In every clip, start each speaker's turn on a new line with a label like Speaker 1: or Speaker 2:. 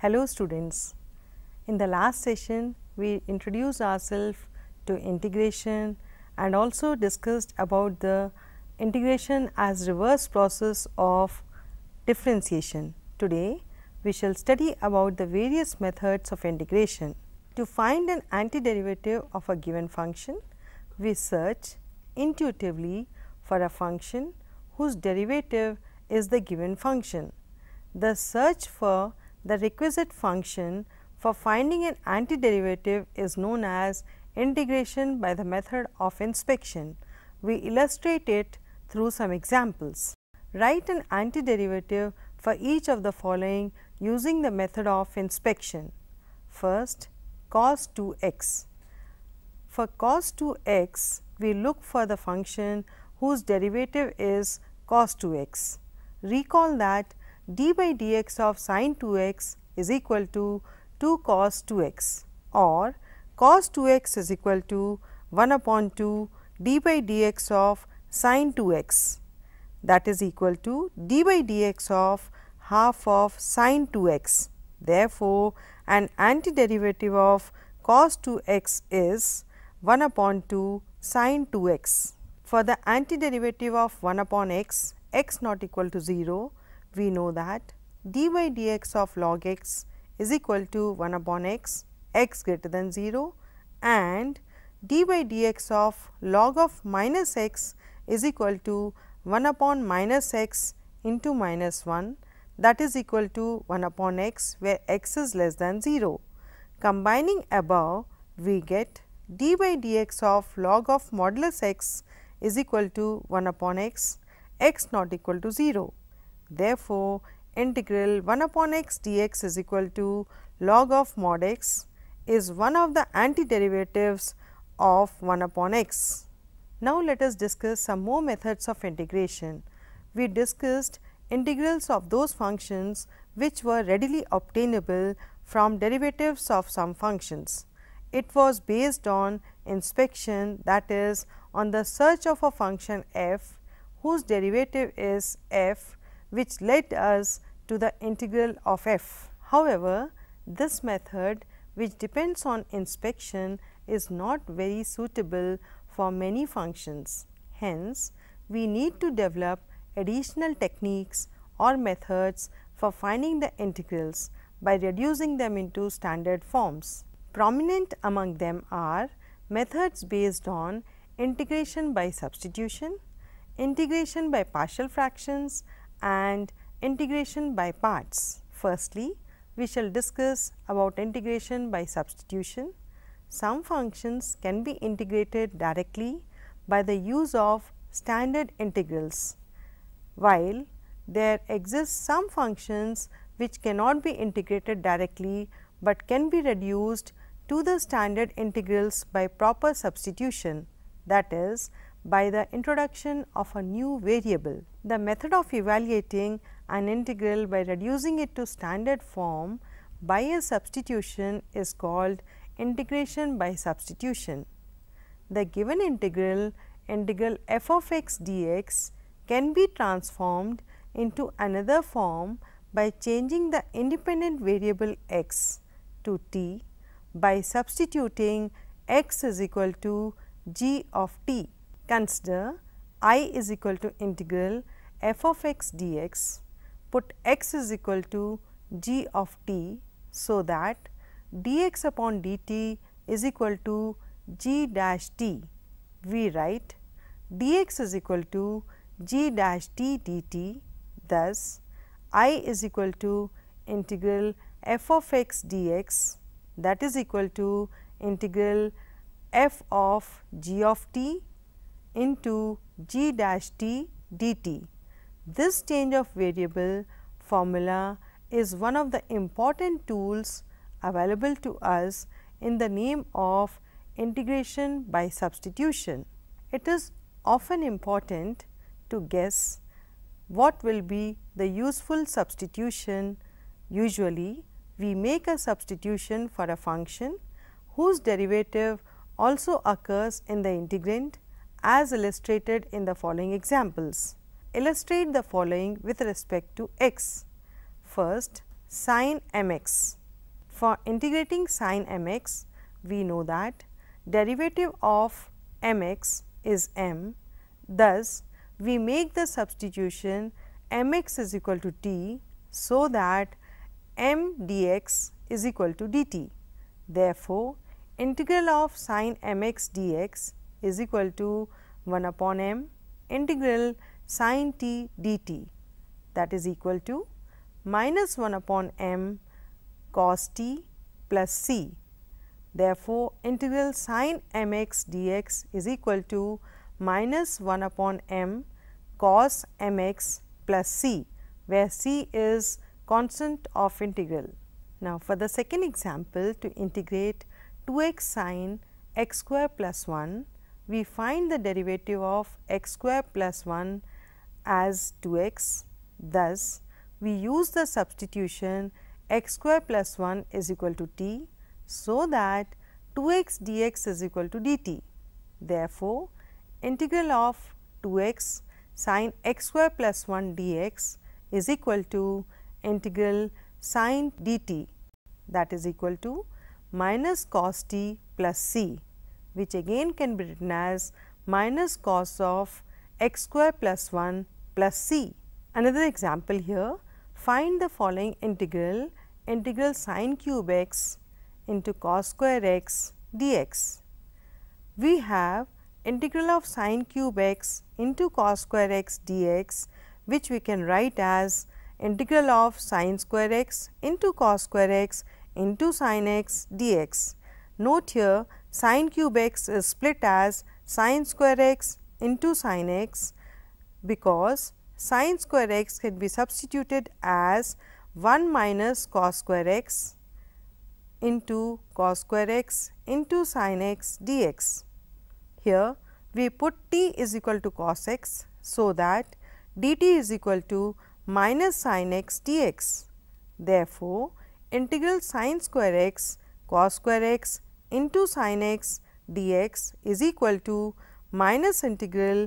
Speaker 1: Hello students, in the last session we introduced ourselves to integration and also discussed about the integration as reverse process of differentiation. Today we shall study about the various methods of integration. To find an antiderivative of a given function, we search intuitively for a function whose derivative is the given function. The search for the requisite function for finding an antiderivative is known as integration by the method of inspection. We illustrate it through some examples. Write an antiderivative for each of the following using the method of inspection. First, cos 2x. For cos 2x, we look for the function whose derivative is cos 2x. Recall that d by dx of sin 2x is equal to 2 cos 2x, or cos 2x is equal to 1 upon 2 d by dx of sin 2x, that is equal to d by dx of half of sin 2x. Therefore, an antiderivative of cos 2x is 1 upon 2 sin 2x. For the antiderivative of 1 upon x, x not equal to 0, we know that d by dx of log x is equal to 1 upon x, x greater than 0, and d by dx of log of minus x is equal to 1 upon minus x into minus 1, that is equal to 1 upon x, where x is less than 0. Combining above, we get d by dx of log of modulus x is equal to 1 upon x, x not equal to 0. Therefore, integral 1 upon x dx is equal to log of mod x is one of the antiderivatives of 1 upon x. Now, let us discuss some more methods of integration. We discussed integrals of those functions which were readily obtainable from derivatives of some functions. It was based on inspection, that is, on the search of a function f whose derivative is f, which led us to the integral of f. However, this method, which depends on inspection, is not very suitable for many functions. Hence, we need to develop additional techniques or methods for finding the integrals by reducing them into standard forms. Prominent among them are methods based on integration by substitution, integration by partial fractions, and integration by parts. Firstly, we shall discuss about integration by substitution. Some functions can be integrated directly by the use of standard integrals, while there exist some functions which cannot be integrated directly, but can be reduced to the standard integrals by proper substitution, that is, by the introduction of a new variable. The method of evaluating an integral by reducing it to standard form by a substitution is called integration by substitution. The given integral f of x dx can be transformed into another form by changing the independent variable x to t by substituting x is equal to g of t. Consider I is equal to integral f of x dx, put x is equal to g of t, so that dx upon dt is equal to g dash t. We write dx is equal to g dash t dt. Thus, I is equal to integral f of x dx, that is equal to integral f of g of t into g dash t dt. This change of variable formula is one of the important tools available to us in the name of integration by substitution. It is often important to guess what will be the useful substitution. Usually, we make a substitution for a function whose derivative also occurs in the integrand, as illustrated in the following examples. Illustrate the following with respect to x. First, sin mx. For integrating sin mx, we know that derivative of mx is m. Thus, we make the substitution mx is equal to t, so that m dx is equal to dt. Therefore, integral of sin mx dx is equal to 1 upon m integral sin t dt, that is equal to minus 1 upon m cos t plus c. Therefore, integral sin mx dx is equal to minus 1 upon m cos mx plus c, where c is constant of integral. Now, for the second example, to integrate 2x sin x square plus 1, we find the derivative of x square plus 1 as 2x. Thus, we use the substitution x square plus 1 is equal to t, so that 2x dx is equal to dt. Therefore, integral of 2x sin x square plus 1 dx is equal to integral sin dt, that is equal to minus cos t plus c, which again can be written as minus cos of x square plus 1 plus c. Another example here, find the following integral, integral sin cube x into cos square x dx. We have integral of sin cube x into cos square x dx, which we can write as integral of sin square x into cos square x into sin x dx. Note here, sin cube x is split as sin square x into sin x, because sin square x can be substituted as 1 minus cos square x into cos square x into sin x dx. Here we put t is equal to cos x, so that dt is equal to minus sin x dx. Therefore, integral sin square x cos square x into sin x dx is equal to minus integral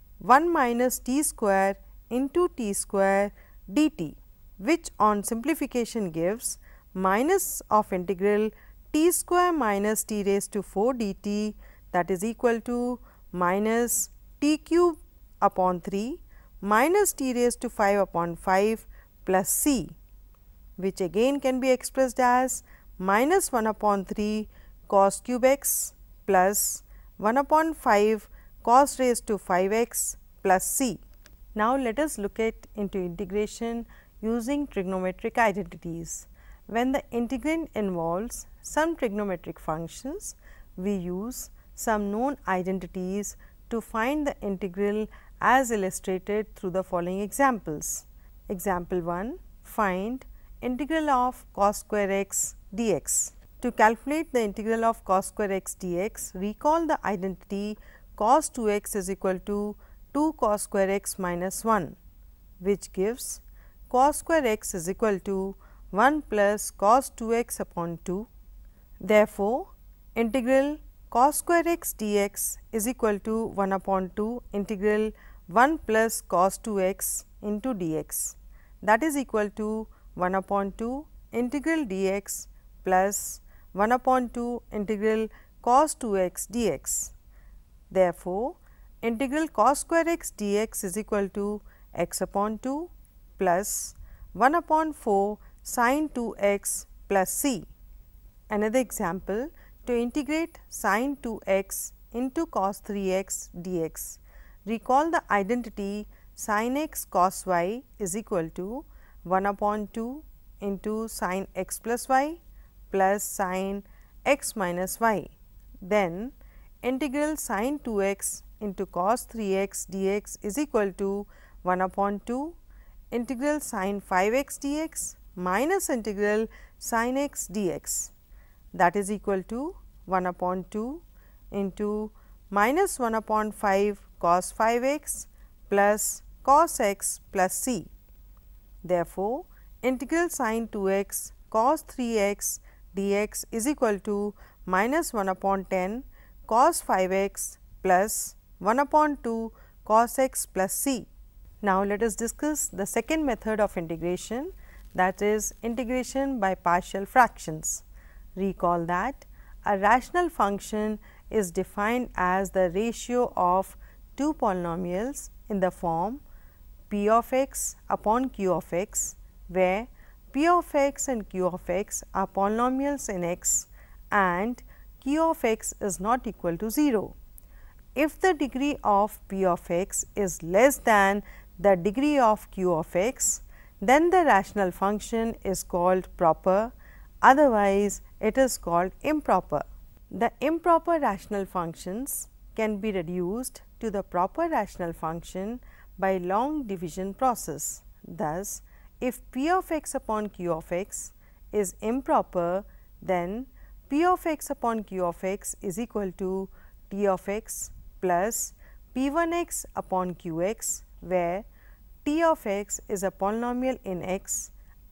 Speaker 1: 1 minus t square into t square dt, which on simplification gives minus of integral t square minus t raised to 4 dt, that is equal to minus t cube upon 3 minus t raised to 5 upon 5 plus c, which again can be expressed as minus 1 upon 3 cos cube x plus 1 upon 5 cos raised to 5 x plus c. Now, let us look at into integration using trigonometric identities. When the integrand involves some trigonometric functions, we use some known identities to find the integral as illustrated through the following examples. Example 1, find integral of cos square x dx. To calculate the integral of cos square x dx, recall the identity cos 2x is equal to 2 cos square x minus 1, which gives cos square x is equal to 1 plus cos 2x upon 2. Therefore, integral cos square x dx is equal to 1 upon 2 integral 1 plus cos 2x into dx, that is equal to 1 upon 2 integral dx plus 1 upon 2 integral cos 2x dx. Therefore, integral cos square x dx is equal to x upon 2 plus 1 upon 4 sin 2x plus c. Another example, to integrate sin 2x into cos 3x dx. Recall the identity sin x cos y is equal to 1 upon 2 into sin x plus y plus sin x minus y. Then, integral sin 2x into cos 3x dx is equal to 1 upon 2 integral sin 5x dx minus integral sin x dx, that is equal to 1 upon 2 into minus 1 upon 5 cos 5x plus cos x plus c. Therefore, integral sin 2x cos 3x dx is equal to minus 1 upon 10 cos 5x plus 1 upon 2 cos x plus c. Now, let us discuss the second method of integration, that is integration by partial fractions. Recall that a rational function is defined as the ratio of two polynomials in the form p of x upon q of x, where p of x and q of x are polynomials in x and q of x is not equal to 0. If the degree of p of x is less than the degree of q of x, then the rational function is called proper, otherwise it is called improper. The improper rational functions can be reduced to the proper rational function by long division process. Thus, if p of x upon q of x is improper, then p of x upon q of x is equal to t of x plus p1x upon qx, where t of x is a polynomial in x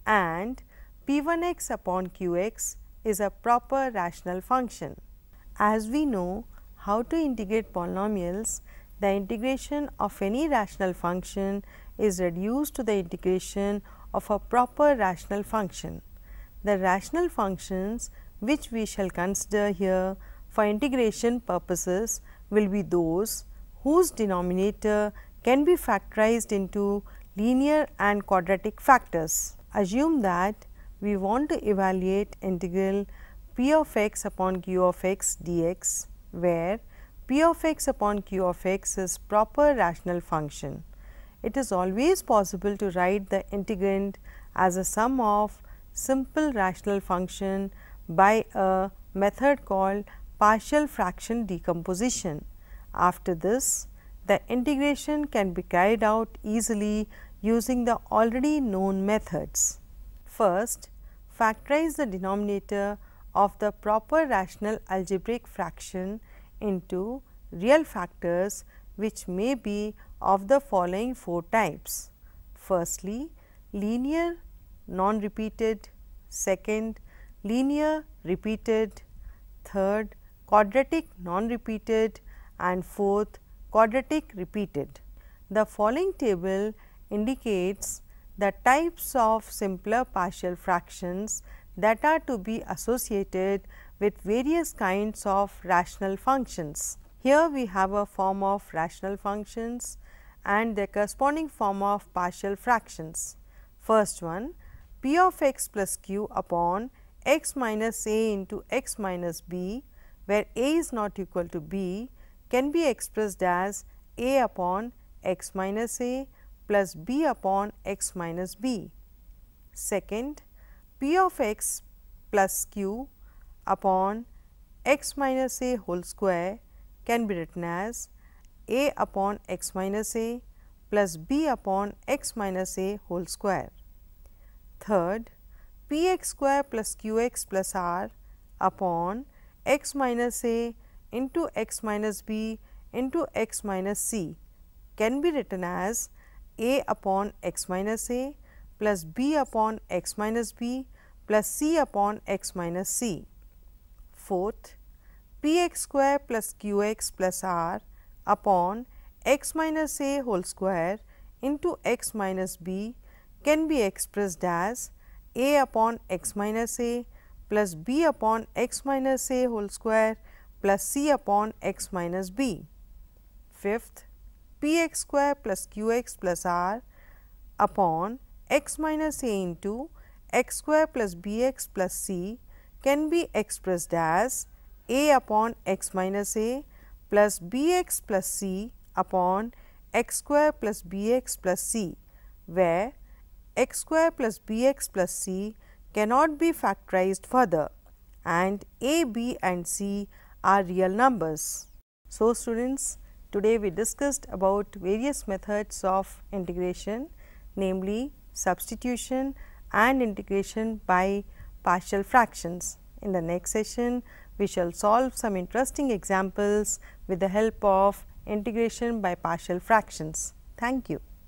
Speaker 1: and p1x upon qx is a proper rational function. As we know how to integrate polynomials, the integration of any rational function is reduced to the integration of a proper rational function. The rational functions which we shall consider here for integration purposes will be those whose denominator can be factorized into linear and quadratic factors. Assume that we want to evaluate integral p of x upon q of x dx, where p of x upon q of x is proper rational function. It is always possible to write the integrand as a sum of simple rational function by a method called partial fraction decomposition. After this, the integration can be carried out easily using the already known methods. First, factorize the denominator of the proper rational algebraic fraction into real factors which may be of the following four types. Firstly, linear non-repeated, second, linear repeated, third, quadratic non-repeated, and fourth, quadratic repeated. The following table indicates the types of simpler partial fractions that are to be associated with various kinds of rational functions. Here we have a form of rational functions and their corresponding form of partial fractions. First one, p of x plus q upon x minus a into x minus b, where a is not equal to b, can be expressed as a upon x minus a plus b upon x minus b. Second, p of x plus q upon x minus a whole square can be written as a upon x minus a plus b upon x minus a whole square. Third, p x square plus q x plus r upon x minus a into x minus b into x minus c can be written as a upon x minus a plus b upon x minus b plus c upon x minus c. Fourth, p x square plus q x plus r upon x minus a whole square into x minus b can be expressed as a upon x minus a plus b upon x minus a whole square plus c upon x minus b. Fifth, p x square plus q x plus r upon x minus a into x square plus b x plus c can be expressed as a upon x minus a plus b x plus c upon x square plus b x plus c, where x square plus b x plus c cannot be factorized further and a, b and c are real numbers. So, students, today we discussed about various methods of integration, namely substitution and integration by partial fractions. In the next session, we shall solve some interesting examples with the help of integration by partial fractions. Thank you.